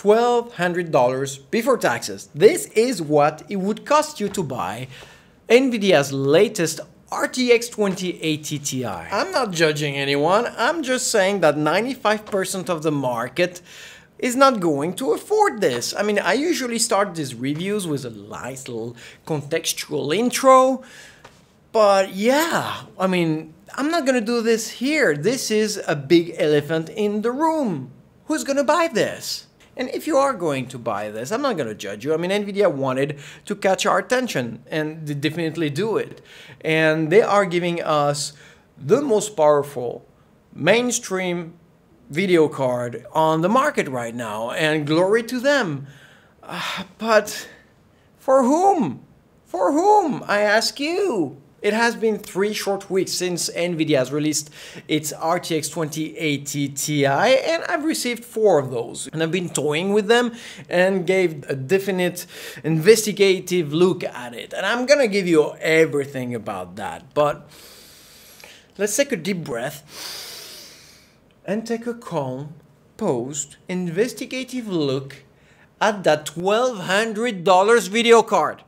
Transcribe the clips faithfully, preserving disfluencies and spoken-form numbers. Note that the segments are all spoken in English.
twelve hundred dollars before taxes. This is what it would cost you to buy Nvidia's latest R T X twenty eighty Ti. I'm not judging anyone, I'm just saying that ninety-five percent of the market is not going to afford this. I mean, I usually start these reviews with a nice little contextual intro, but yeah, I mean, I'm not gonna do this here. This is a big elephant in the room. Who's gonna buy this? And if you are going to buy this, I'm not going to judge you. I mean, Nvidia wanted to catch our attention, and they definitely do it. And they are giving us the most powerful mainstream video card on the market right now, and glory to them. Uh, but for whom? For whom? I ask you. It has been three short weeks since Nvidia has released its R T X twenty eighty Ti, and I've received four of those. And I've been toying with them and gave a definite investigative look at it. And I'm gonna give you everything about that. But let's take a deep breath and take a calm, posed, investigative look at that twelve hundred dollar video card.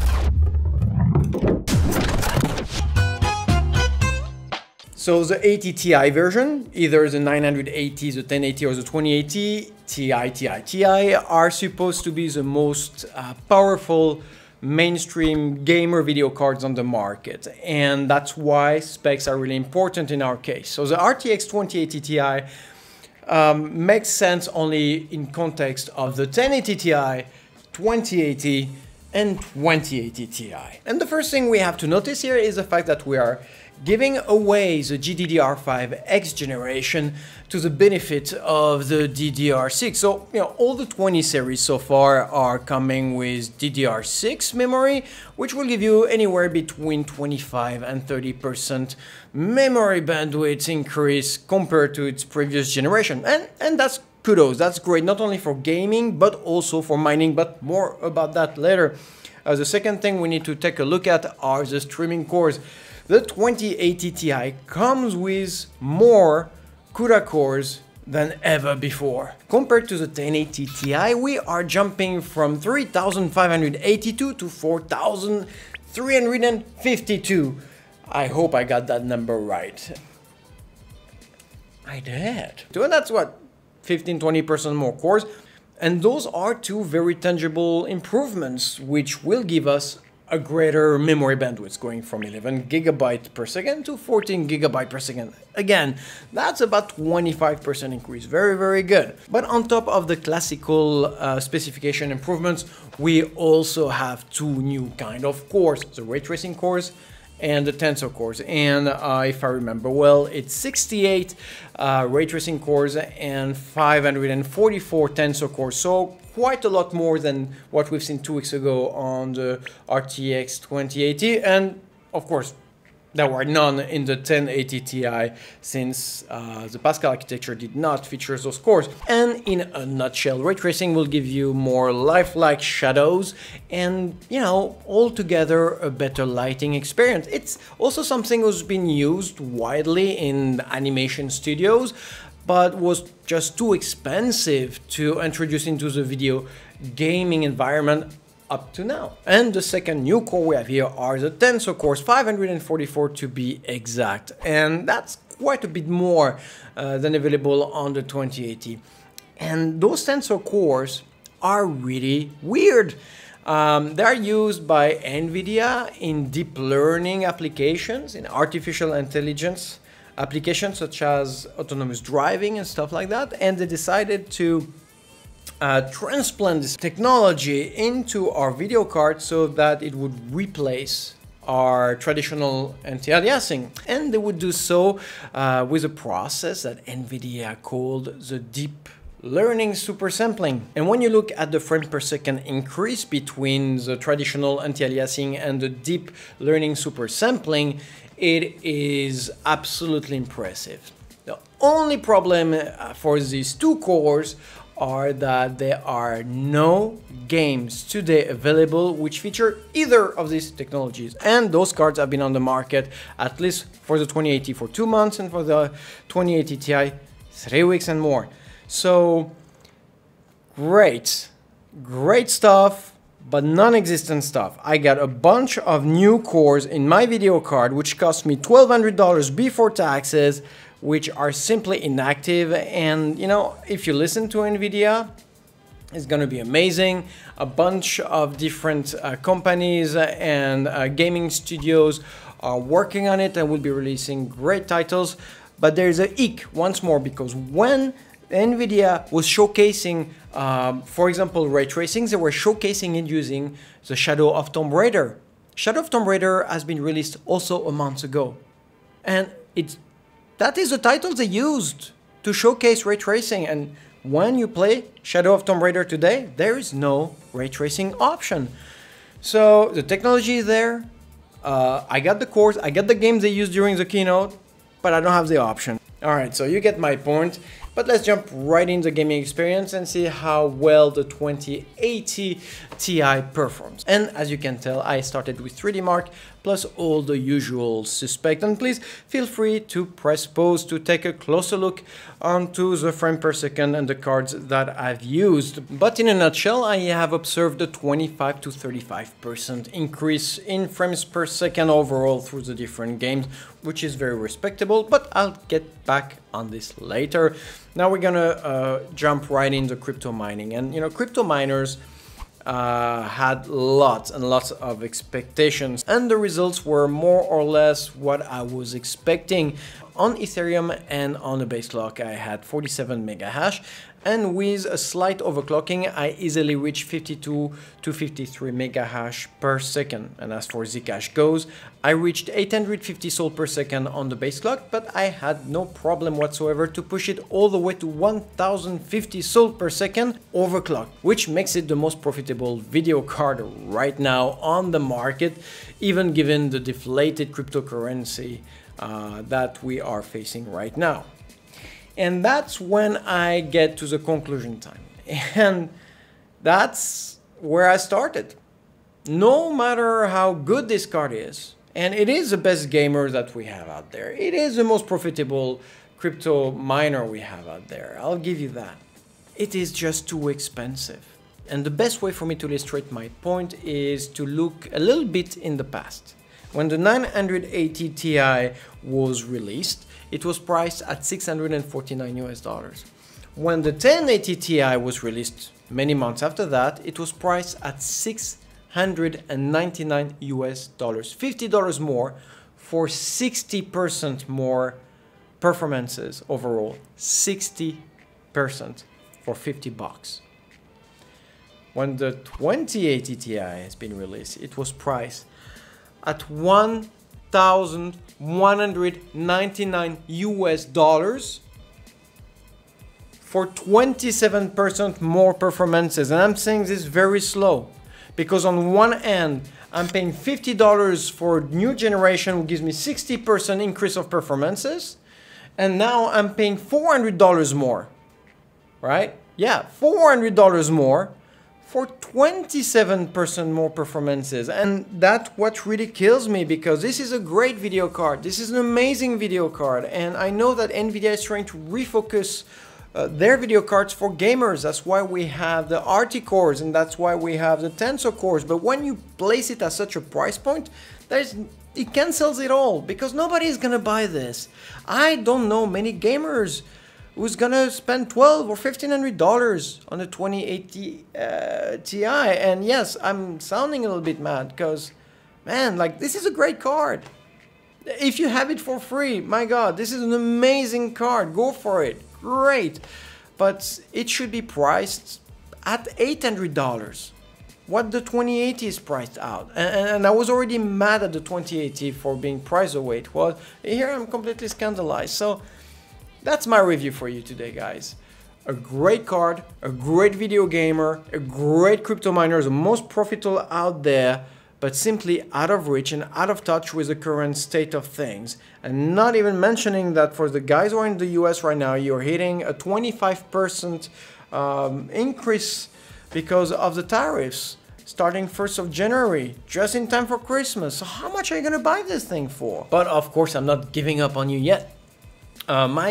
So the eighty Ti version, either the nine eighty, the ten eighty or the twenty eighty, Ti, Ti, Ti, are supposed to be the most uh, powerful mainstream gamer video cards on the market. And that's why specs are really important in our case. So the R T X twenty eighty Ti um, makes sense only in context of the ten eighty Ti, twenty eighty, and twenty eighty Ti. And the first thing we have to notice here is the fact that we are giving away the G D D R five X generation to the benefit of the D D R six. So, you know, all the twenty series so far are coming with D D R six memory, which will give you anywhere between twenty-five and thirty percent memory bandwidth increase compared to its previous generation. And, and that's kudos, that's great, not only for gaming, but also for mining, but more about that later. Uh, the second thing we need to take a look at are the streaming cores. The twenty eighty Ti comes with more Cuda cores than ever before. Compared to the ten eighty Ti, we are jumping from three thousand five hundred eighty-two to four thousand three hundred fifty-two. I hope I got that number right. I did. So that's what, fifteen to twenty percent more cores. And those are two very tangible improvements, which will give us a greater memory bandwidth, going from eleven gigabytes per second to fourteen gigabytes per second. Again, that's about twenty-five percent increase. Very, very good. But on top of the classical uh, specification improvements, we also have two new kind of cores, the ray tracing cores and the Tensor cores. And uh, if I remember well, it's sixty-eight uh, ray tracing cores and five hundred forty-four Tensor cores. So quite a lot more than what we've seen two weeks ago on the R T X twenty eighty. And of course, there were none in the ten eighty Ti, since uh, the Pascal architecture did not feature those cores. And in a nutshell, ray tracing will give you more lifelike shadows and, you know, altogether a better lighting experience. It's also something that's been used widely in animation studios, but was just too expensive to introduce into the video gaming environment up to now. And the second new core we have here are the Tensor cores, five hundred forty-four to be exact. And that's quite a bit more uh, than available on the twenty eighty. And those Tensor cores are really weird. Um, they're used by Nvidia in deep learning applications, in artificial intelligence applications such as autonomous driving and stuff like that. And they decided to Uh, transplant this technology into our video card so that it would replace our traditional anti-aliasing. And they would do so uh, with a process that Nvidia called the deep learning supersampling. And when you look at the frame per second increase between the traditional anti-aliasing and the deep learning supersampling, it is absolutely impressive. The only problem for these two cores are that there are no games today available which feature either of these technologies. And those cards have been on the market, at least for the twenty eighty, for two months, and for the twenty eighty Ti, three weeks and more. So Great, great stuff, but non-existent stuff. I got a bunch of new cores in my video card, which cost me twelve hundred dollars before taxes, which are simply inactive. And you know, if you listen to Nvidia, it's going to be amazing. A bunch of different uh, companies and uh, gaming studios are working on it and will be releasing great titles. But there's a hic once more, because when Nvidia was showcasing, um, for example, ray tracing, they were showcasing it using the Shadow of Tomb Raider. Shadow of Tomb Raider has been released also a month ago. And it's, that is the title they used to showcase ray tracing. And when you play Shadow of Tomb Raider today, there is no ray tracing option. So the technology is there. Uh, I got the cores, I got the games they used during the keynote, but I don't have the option. Alright, so you get my point. But let's jump right in the gaming experience and see how well the twenty eighty Ti performs. And as you can tell, I started with three D Mark plus all the usual suspect. And please feel free to press pause to take a closer look onto the frame per second and the cards that I've used. But in a nutshell, I have observed a twenty-five to thirty-five percent increase in frames per second overall through the different games, which is very respectable, but I'll get back on this later. Now we're gonna uh, jump right into crypto mining. And you know, crypto miners uh, had lots and lots of expectations, and the results were more or less what I was expecting. On Ethereum and on the base clock, I had forty-seven mega hash, and with a slight overclocking, I easily reached fifty-two to fifty-three mega hash per second. And as for Zcash goes, I reached eight hundred fifty soul per second on the base clock, but I had no problem whatsoever to push it all the way to one thousand fifty soul per second overclock, which makes it the most profitable video card right now on the market, even given the deflated cryptocurrency uh, that we are facing right now. And that's when I get to the conclusion time. And that's where I started. No matter how good this card is, and it is the best gamer that we have out there, it is the most profitable crypto miner we have out there, I'll give you that. It is just too expensive. And the best way for me to illustrate my point is to look a little bit in the past. When the nine eighty Ti was released, it was priced at six hundred forty-nine U S dollars. When the ten eighty Ti was released many months after that, it was priced at six hundred ninety-nine U S dollars, fifty dollars more for sixty percent more performances overall, sixty percent for fifty bucks. When the twenty eighty Ti has been released, it was priced at one thousand one hundred ninety-nine U S dollars for twenty-seven percent more performances. And I'm saying this very slow, because on one end, I'm paying fifty dollars for new generation, which gives me sixty percent increase of performances. And now I'm paying four hundred dollars more, right? Yeah, four hundred dollars more for twenty-seven percent more performances. And that's what really kills me, because this is a great video card. This is an amazing video card. And I know that Nvidia is trying to refocus uh, their video cards for gamers. That's why we have the R T cores, and that's why we have the Tensor cores. But when you place it at such a price point, there's, it cancels it all, because nobody is gonna buy this. I don't know many gamers who's gonna spend twelve or fifteen hundred dollars on a twenty eighty uh, Ti. And yes, I'm sounding a little bit mad, because man, like, this is a great card. If you have it for free, my god, this is an amazing card, go for it, great. But it should be priced at eight hundred dollars, what the twenty eighty is priced out. And, and I was already mad at the twenty eighty for being priced the way it was. Here I'm completely scandalized. So that's my review for you today, guys. A great card, a great video gamer, a great crypto miner, the most profitable out there, but simply out of reach and out of touch with the current state of things. And not even mentioning that for the guys who are in the U S right now, you're hitting a twenty-five percent um, increase because of the tariffs starting first of January, just in time for Christmas. So how much are you gonna buy this thing for? But of course, I'm not giving up on you yet. Uh, my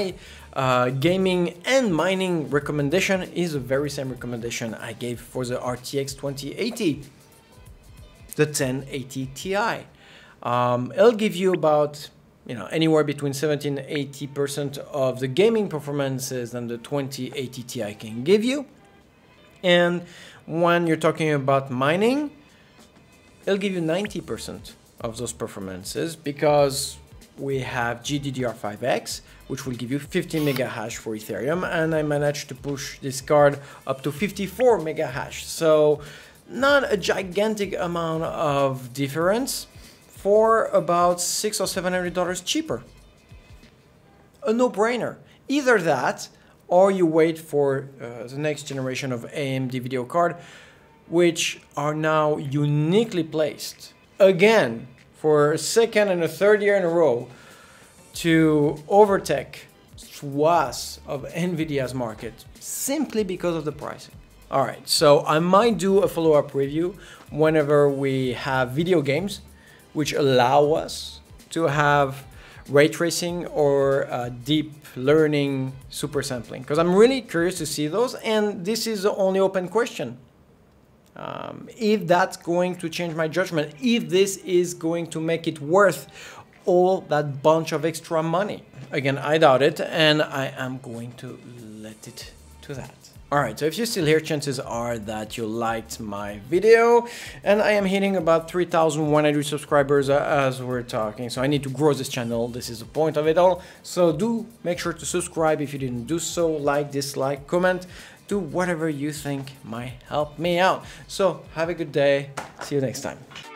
uh, gaming and mining recommendation is the very same recommendation I gave for the R T X twenty eighty, the ten eighty Ti. Um, it'll give you about, you know, anywhere between seventy and eighty percent of the gaming performances than the twenty eighty Ti can give you. And when you're talking about mining, it'll give you ninety percent of those performances because we have G D D R five X, which will give you fifteen mega hash for Ethereum, and I managed to push this card up to fifty-four mega hash. So not a gigantic amount of difference for about six or seven hundred dollars cheaper. A no-brainer. Either that, or you wait for uh, the next generation of A M D video card, which are now uniquely placed again for a second and a third year in a row to overtake swaths of Nvidia's market simply because of the pricing. All right, so I might do a follow-up review whenever we have video games which allow us to have ray tracing or uh, deep learning super sampling, because I'm really curious to see those, and this is the only open question. Um, if that's going to change my judgment, if this is going to make it worth all that bunch of extra money. Again, I doubt it, and I am going to let it to that. All right, so if you're still here, chances are that you liked my video, and I am hitting about three thousand one hundred subscribers uh, as we're talking, so I need to grow this channel. This is the point of it all. So do make sure to subscribe if you didn't do so, like, dislike, comment, do whatever you think might help me out. So have a good day. See you next time.